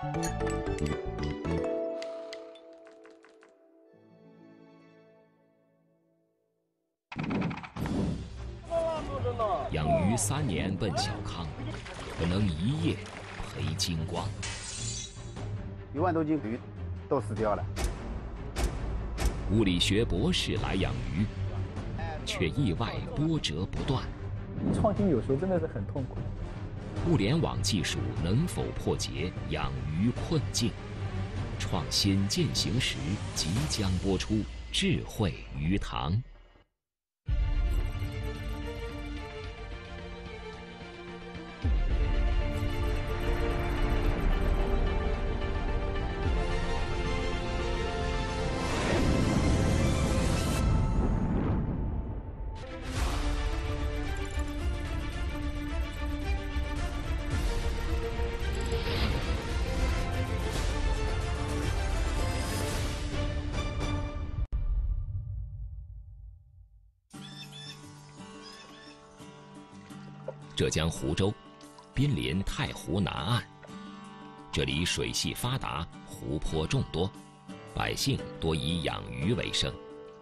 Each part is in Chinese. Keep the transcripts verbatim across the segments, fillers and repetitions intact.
养鱼三年奔小康，可能一夜赔精光。 一万多斤鱼都死掉了。 物理学博士来养鱼，却意外波折不断。 创新有时候真的是很痛苦。 物联网技术能否破解养鱼困境？创新进行时即将播出《智慧鱼塘》。浙江湖州，濒临太湖南岸，这里水系发达，湖泊众多，百姓多以养鱼为生。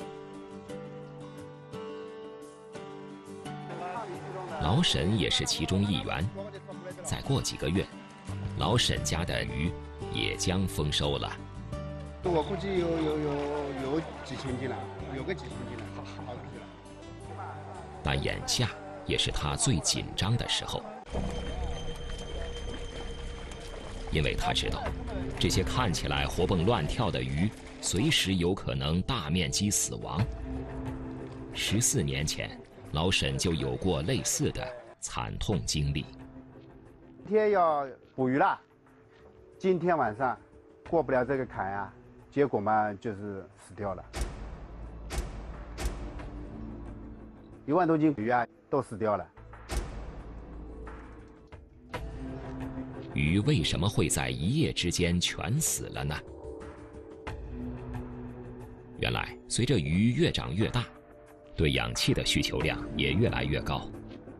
老沈也是其中一员。再过几个月，老沈家的鱼也将丰收了。 我估计有有有有几千斤了，有个几千斤了，好好几斤了。 但眼下也是他最紧张的时候，因为他知道，这些看起来活蹦乱跳的鱼，随时有可能大面积死亡。十四年前，老沈就有过类似的惨痛经历。 今天要捕鱼了，今天晚上过不了这个坎啊，结果嘛就是死掉了。一万多斤鱼啊，都死掉了。 鱼为什么会在一夜之间全死了呢？原来，随着鱼越长越大，对氧气的需求量也越来越高。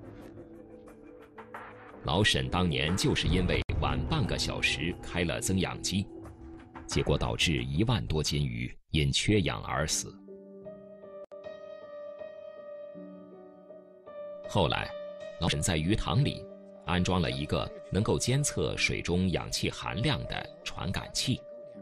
老沈当年就是因为晚半个小时开了增氧机，结果导致一万多斤鱼因缺氧而死。后来，老沈在鱼塘里安装了一个能够监测水中氧气含量的传感器。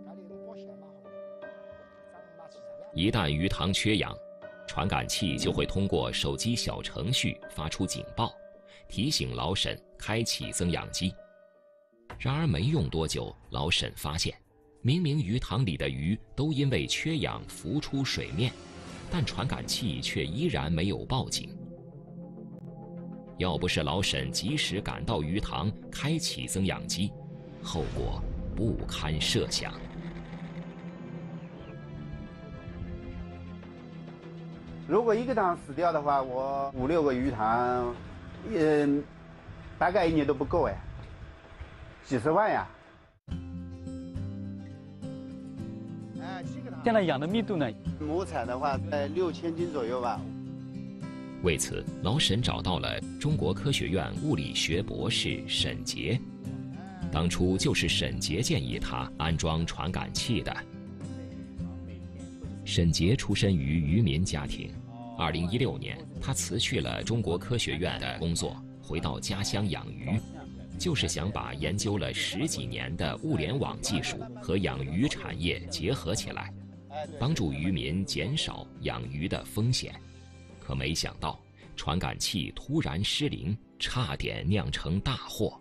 一旦鱼塘缺氧，传感器就会通过手机小程序发出警报，提醒老沈开启增氧机。然而没用多久，老沈发现，明明鱼塘里的鱼都因为缺氧浮出水面，但传感器却依然没有报警。要不是老沈及时赶到鱼塘开启增氧机，后果不堪设想。 如果一个塘死掉的话，我五六个鱼塘，嗯，大概一年都不够哎，几十万呀。 现在养的密度呢？ 亩产的话在六千斤左右吧。 为此，老沈找到了中国科学院物理学博士沈杰。当初就是沈杰建议他安装传感器的。沈杰出身于渔民家庭，二零一六年，他辞去了中国科学院的工作，回到家乡养鱼，就是想把研究了十几年的物联网技术和养鱼产业结合起来，帮助渔民减少养鱼的风险。可没想到，传感器突然失灵，差点酿成大祸。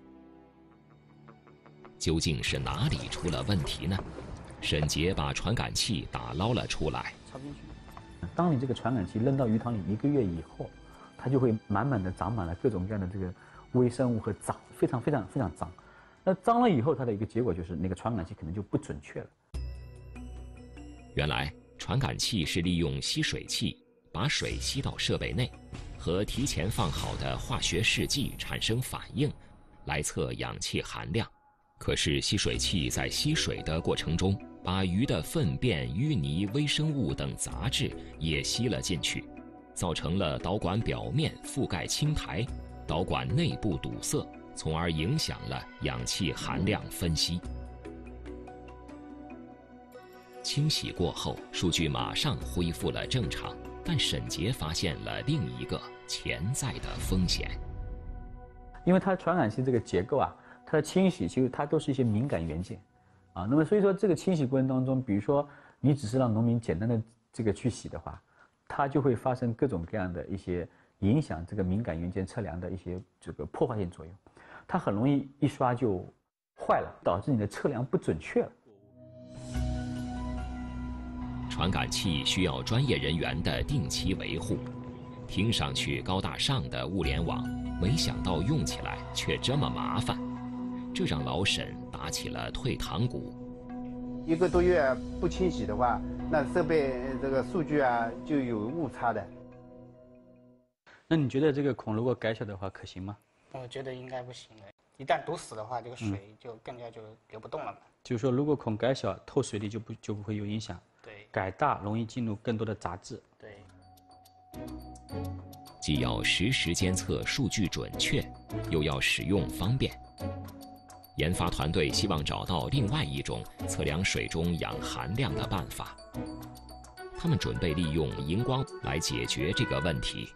究竟是哪里出了问题呢？沈杰把传感器打捞了出来。 当你这个传感器扔到鱼塘里一个月以后，它就会满满的长满了各种各样的这个微生物和脏，非常非常非常脏。那脏了以后，它的一个结果就是那个传感器可能就不准确了。 原来传感器是利用吸水器把水吸到设备内，和提前放好的化学试剂产生反应，来测氧气含量。可是吸水器在吸水的过程中，把鱼的粪便、淤泥、微生物等杂质也吸了进去，造成了导管表面覆盖青苔，导管内部堵塞，从而影响了氧气含量分析。 清洗过后，数据马上恢复了正常，但沈杰发现了另一个潜在的风险。 因为它传感器这个结构啊，它的清洗其实它都是一些敏感元件，啊，那么所以说这个清洗过程当中，比如说你只是让农民简单的这个去洗的话，它就会发生各种各样的一些影响这个敏感元件测量的一些这个破坏性作用，它很容易一刷就坏了，导致你的测量不准确了。 传感器需要专业人员的定期维护，听上去高大上的物联网，没想到用起来却这么麻烦，这让老沈打起了退堂鼓。 一个多月不清洗的话，那设备这个数据啊就有误差的。 那你觉得这个孔如果改小的话可行吗？ 我觉得应该不行的，一旦堵死的话，这个水就更加就流不动了嘛。嗯、 就是说，如果孔改小，透水力就不就不会有影响。 对。 改大容易进入更多的杂质。 对。 既要实时监测数据准确，又要使用方便。研发团队希望找到另外一种测量水中氧含量的办法。他们准备利用荧光来解决这个问题。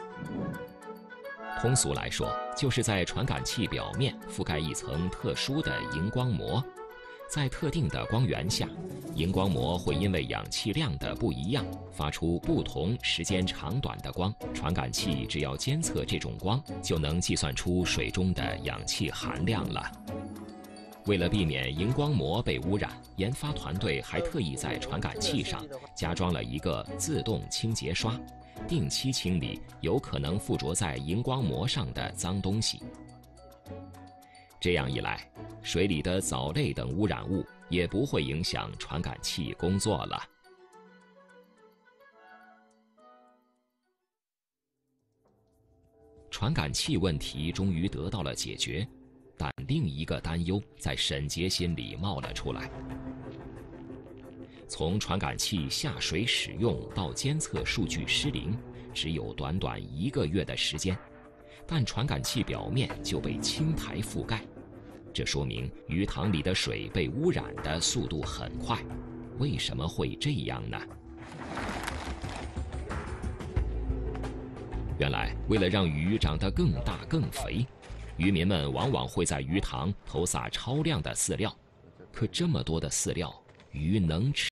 通俗来说，就是在传感器表面覆盖一层特殊的荧光膜，在特定的光源下，荧光膜会因为氧气量的不一样，发出不同时间长短的光。传感器只要监测这种光，就能计算出水中的氧气含量了。为了避免荧光膜被污染，研发团队还特意在传感器上加装了一个自动清洁刷，定期清理有可能附着在荧光膜上的脏东西。这样一来，水里的藻类等污染物也不会影响传感器工作了。传感器问题终于得到了解决，但另一个担忧在沈杰心里冒了出来。从传感器下水使用到监测数据失灵，只有短短一个月的时间，但传感器表面就被青苔覆盖，这说明鱼塘里的水被污染的速度很快。为什么会这样呢？原来，为了让鱼长得更大更肥，渔民们往往会在鱼塘投撒超量的饲料，可这么多的饲料，鱼能吃？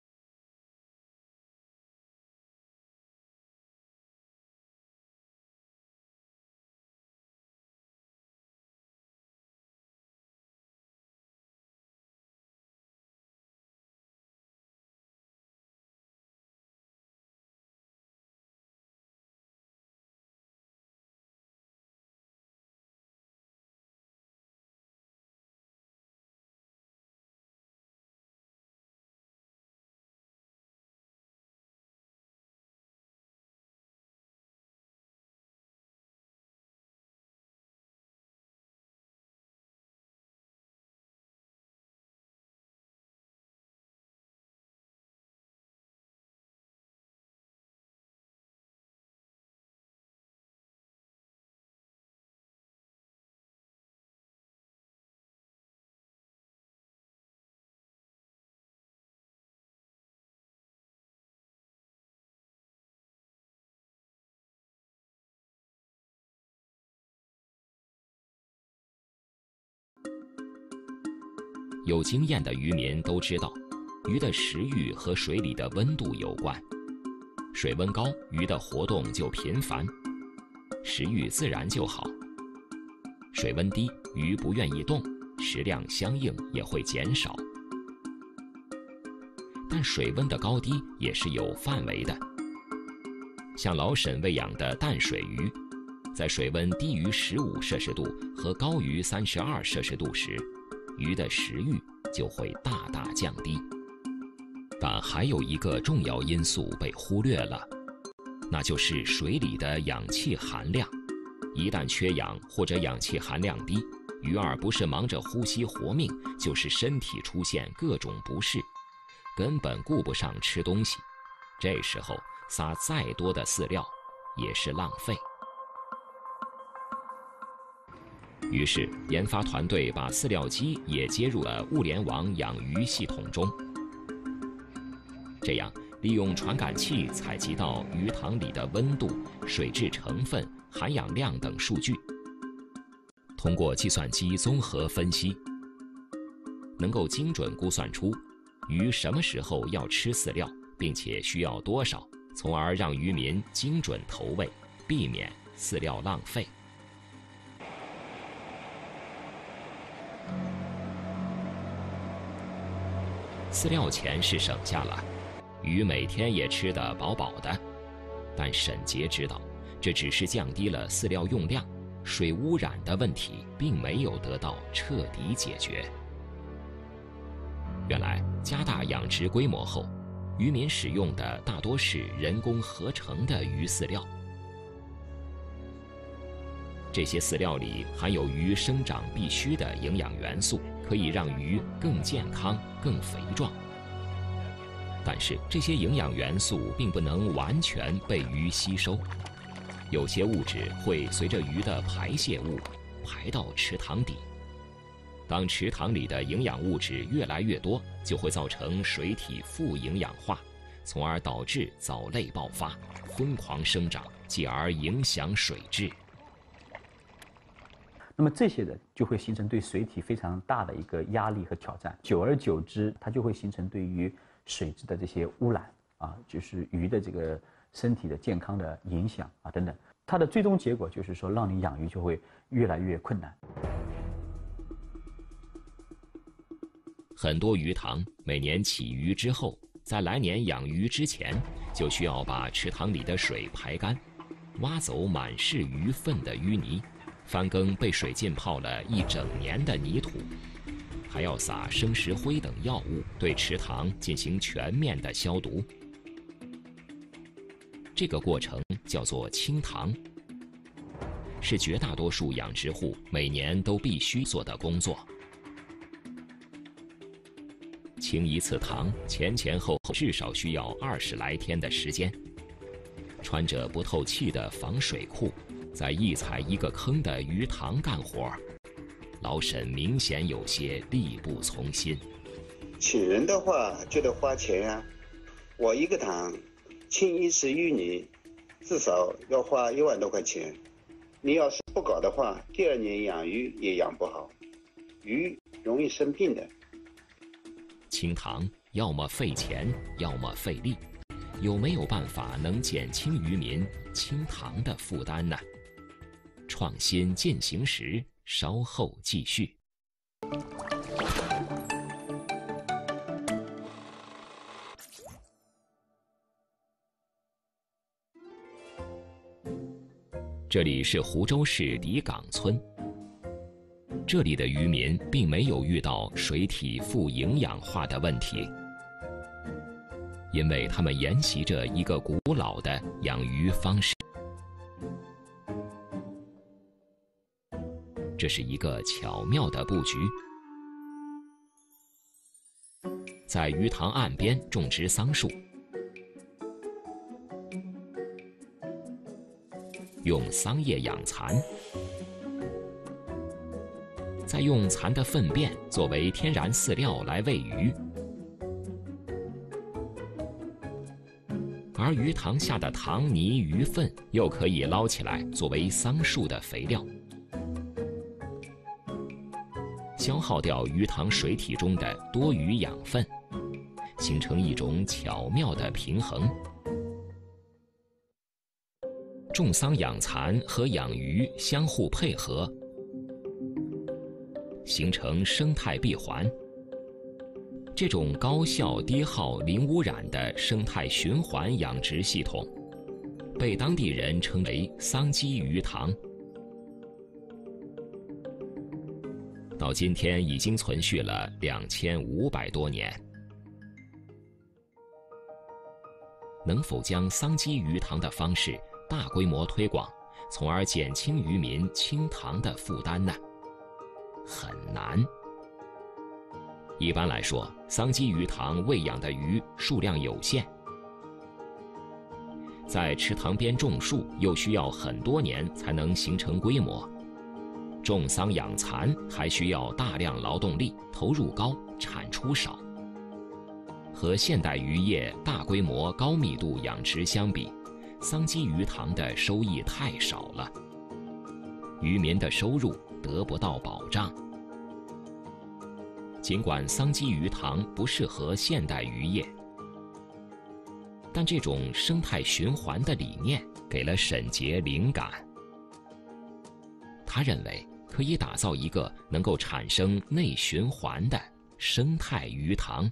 有经验的渔民都知道，鱼的食欲和水里的温度有关。水温高，鱼的活动就频繁，食欲自然就好；水温低，鱼不愿意动，食量相应也会减少。但水温的高低也是有范围的。像老沈喂养的淡水鱼，在水温低于十五摄氏度和高于三十二摄氏度时，鱼的食欲就会大大降低。但还有一个重要因素被忽略了，那就是水里的氧气含量。一旦缺氧或者氧气含量低，鱼儿不是忙着呼吸活命，就是身体出现各种不适，根本顾不上吃东西。这时候撒再多的饲料也是浪费。于是，研发团队把饲料机也接入了物联网养鱼系统中。 这样，利用传感器采集到鱼塘里的温度、水质成分、含氧量等数据，通过计算机综合分析，能够精准估算出鱼什么时候要吃饲料，并且需要多少，从而让渔民精准投喂，避免饲料浪费。饲料钱是省下了，鱼每天也吃得饱饱的，但沈杰知道，这只是降低了饲料用量，水污染的问题并没有得到彻底解决。原来，加大养殖规模后，渔民使用的大多是人工合成的鱼饲料。这些饲料里含有鱼生长必需的营养元素，可以让鱼更健康、更肥壮。但是，这些营养元素并不能完全被鱼吸收，有些物质会随着鱼的排泄物排到池塘底。当池塘里的营养物质越来越多，就会造成水体富营养化，从而导致藻类爆发，疯狂生长，继而影响水质。 那么这些人就会形成对水体非常大的一个压力和挑战，久而久之，它就会形成对于水质的这些污染啊，就是鱼的这个身体的健康的影响啊等等。它的最终结果就是说，让你养鱼就会越来越困难。 很多鱼塘每年起鱼之后，在来年养鱼之前，就需要把池塘里的水排干，挖走满是鱼粪的淤泥，翻耕被水浸泡了一整年的泥土，还要撒生石灰等药物，对池塘进行全面的消毒。这个过程叫做清塘，是绝大多数养殖户每年都必须做的工作。清一次塘，前前后后至少需要二十来天的时间。穿着不透气的防水裤，在一踩一个坑的鱼塘干活，老沈明显有些力不从心。 请人的话就得花钱呀、啊，我一个塘清一次淤泥，至少要花一万多块钱。你要是不搞的话，第二年养鱼也养不好，鱼容易生病的。 清塘要么费钱，要么费力，有没有办法能减轻渔民清塘的负担呢？创新进行时，稍后继续。这里是湖州市底岗村。这里的渔民并没有遇到水体富营养化的问题，因为他们沿袭着一个古老的养鱼方式。这是一个巧妙的布局，在鱼塘岸边种植桑树，用桑叶养蚕，再用蚕的粪便作为天然饲料来喂鱼，而鱼塘下的塘泥、鱼粪又可以捞起来作为桑树的肥料，消耗掉鱼塘水体中的多余养分，形成一种巧妙的平衡。种桑养蚕和养鱼相互配合，形成生态闭环。这种高效、低耗、零污染的生态循环养殖系统，被当地人称为桑基鱼塘。到今天已经存续了两千五百多年。能否将桑基鱼塘的方式大规模推广，从而减轻渔民清塘的负担呢？很难。一般来说，桑基鱼塘喂养的鱼数量有限，在池塘边种树又需要很多年才能形成规模，种桑养蚕还需要大量劳动力，投入高，产出少。 和现代渔业大规模高密度养殖相比，桑基鱼塘的收益太少了，渔民的收入得不到保障。尽管桑基鱼塘不适合现代渔业，但这种生态循环的理念给了沈杰灵感。他认为可以打造一个能够产生内循环的生态鱼塘。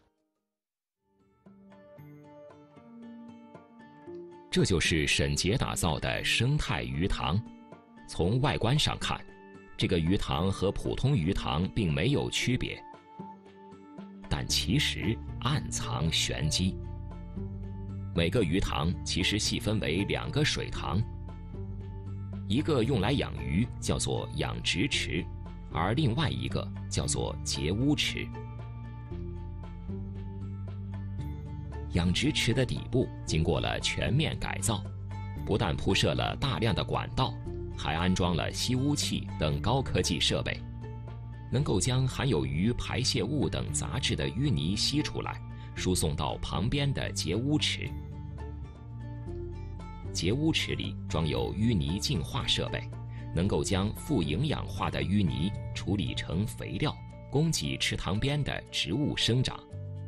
这就是沈杰打造的生态鱼塘。从外观上看，这个鱼塘和普通鱼塘并没有区别，但其实暗藏玄机。每个鱼塘其实细分为两个水塘，一个用来养鱼，叫做养殖池，而另外一个叫做节污池。养殖池的底部经过了全面改造，不但铺设了大量的管道，还安装了吸污器等高科技设备，能够将含有鱼排泄物等杂质的淤泥吸出来，输送到旁边的节污池。节污池里装有淤泥净化设备，能够将富营养化的淤泥处理成肥料，供给池塘边的植物生长。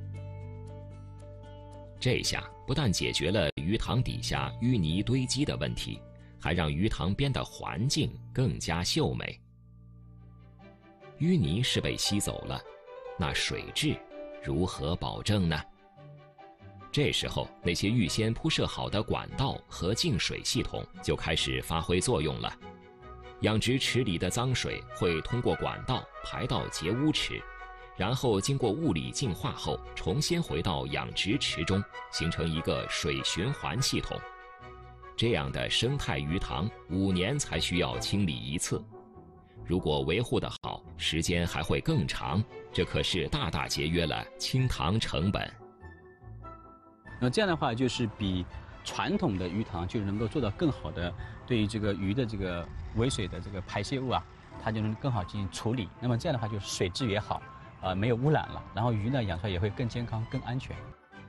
这下不但解决了鱼塘底下淤泥堆积的问题，还让鱼塘边的环境更加秀美。淤泥是被吸走了，那水质如何保证呢？这时候，那些预先铺设好的管道和净水系统就开始发挥作用了。养殖池里的脏水会通过管道排到节污池，然后经过物理净化后，重新回到养殖池中，形成一个水循环系统。这样的生态鱼塘五年才需要清理一次，如果维护得好，时间还会更长，这可是大大节约了清塘成本。 那这样的话，就是比传统的鱼塘就能够做到更好的对于这个鱼的这个尾水的这个排泄物啊，它就能更好进行处理。那么这样的话，就是水质也好，呃，没有污染了，然后鱼呢养出来也会更健康、更安全。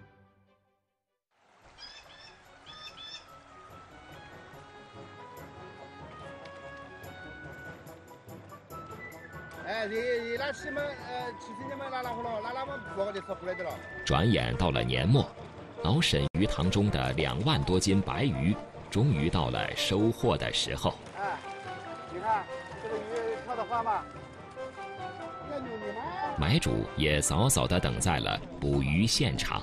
哎，你你那西门呃，其实你们拉拉回了，拉拉们不的车回来的了。 转眼到了年末，老沈鱼塘中的两万多斤白鱼，终于到了收获的时候。 哎，你看这个鱼跳的花吗？ 买主也早早地等在了捕鱼现场。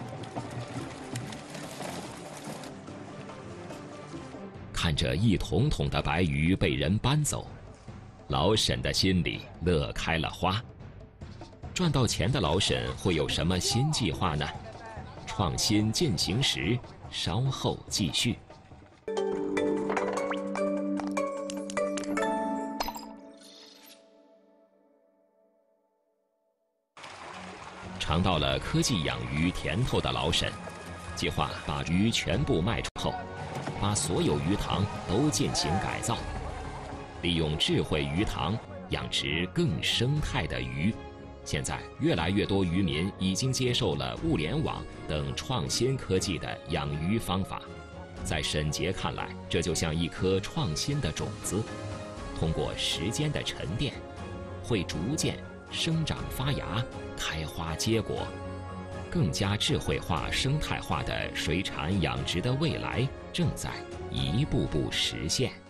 看着一桶桶的白鱼被人搬走，老沈的心里乐开了花。赚到钱的老沈会有什么新计划呢？创新进行时，稍后继续。尝到了科技养鱼甜头的老沈，计划把鱼全部卖出后，把所有鱼塘都进行改造，利用智慧鱼塘养殖更生态的鱼。现在越来越多渔民已经接受了物联网等创新科技的养鱼方法，在沈杰看来，这就像一颗创新的种子，通过时间的沉淀，会逐渐生长发芽，开花结果。更加智慧化、生态化的水产养殖的未来正在一步步实现。